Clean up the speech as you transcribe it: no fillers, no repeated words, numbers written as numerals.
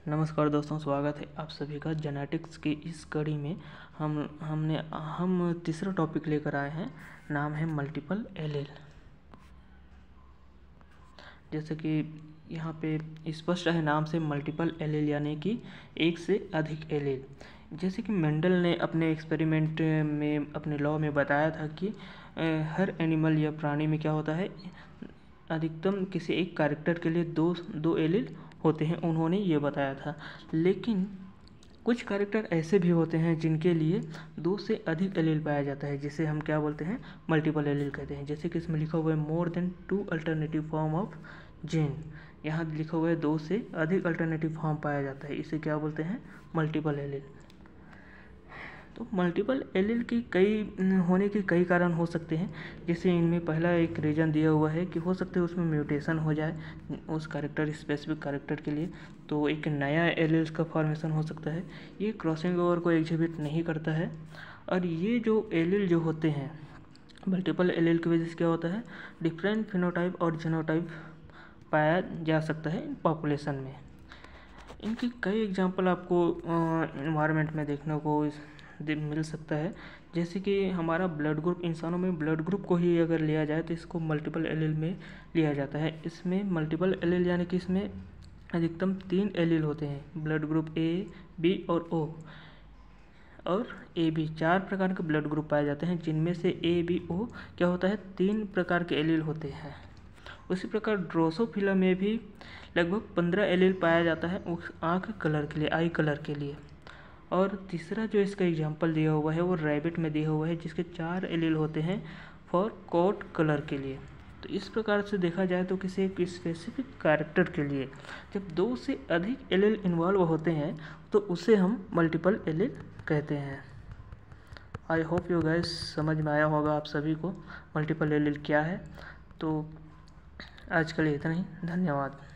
नमस्कार दोस्तों, स्वागत है आप सभी का जेनेटिक्स की इस कड़ी में। हम तीसरा टॉपिक लेकर आए हैं, नाम है मल्टीपल एलील। जैसे कि यहाँ पे स्पष्ट है नाम से, मल्टीपल एलील यानी कि एक से अधिक एलील। जैसे कि मेंडल ने अपने एक्सपेरिमेंट में, अपने लॉ में बताया था कि हर एनिमल या प्राणी में क्या होता है, अधिकतम किसी एक कैरेक्टर के लिए दो एलील होते हैं, उन्होंने ये बताया था। लेकिन कुछ कैरेक्टर ऐसे भी होते हैं जिनके लिए दो से अधिक एलील पाया जाता है, जिसे हम क्या बोलते हैं, मल्टीपल एलील कहते हैं। जैसे कि इसमें लिखा हुआ है more than 2 alternative form of gene. यहाँ लिखा हुआ है 2 से अधिक अल्टरनेटिव फॉर्म पाया जाता है, इसे क्या बोलते हैं, मल्टीपल एलील। तो मल्टीपल एलील की होने के कई कारण हो सकते हैं। जैसे इनमें पहला एक रीज़न दिया हुआ है कि हो सकता है उसमें म्यूटेशन हो जाए उस स्पेसिफिक कैरेक्टर के लिए, तो एक नया एलील्स का फॉर्मेशन हो सकता है। ये क्रॉसिंग ओवर को एग्जिबिट नहीं करता है। और ये जो एलील जो होते हैं, मल्टीपल एलील की वजह से क्या होता है, डिफरेंट फिनोटाइप और जीनोटाइप पाया जा सकता है पॉपुलेशन में। इनकी कई एग्जांपल आपको इन्वायरमेंट में देखने को मिल सकता है। जैसे कि हमारा ब्लड ग्रुप, इंसानों में ब्लड ग्रुप को ही अगर लिया जाए तो इसको मल्टीपल एलील में लिया जाता है। इसमें मल्टीपल एलील यानी कि इसमें अधिकतम 3 एलील होते हैं, ब्लड ग्रुप ए, बी और ओ और ए बी। 4 प्रकार के ब्लड ग्रुप पाए जाते हैं, जिनमें से ए बी ओ क्या होता है, 3 प्रकार के एलील होते हैं। उसी प्रकार ड्रोसोफिला में भी लगभग 15 एलील पाया जाता है उस आँख कलर के लिए, आई कलर के लिए। और तीसरा जो इसका एग्जांपल दिया हुआ है वो रैबिट में दिया हुआ है, जिसके 4 एलील होते हैं फॉर कोट कलर के लिए। तो इस प्रकार से देखा जाए तो किसी एक स्पेसिफिक कैरेक्टर के लिए जब 2 से अधिक एलील इन्वॉल्व होते हैं तो उसे हम मल्टीपल एलील कहते हैं। आई होप यू गाइस समझ में आया होगा आप सभी को मल्टीपल एलील क्या है। तो आज के लिए इतना ही, धन्यवाद।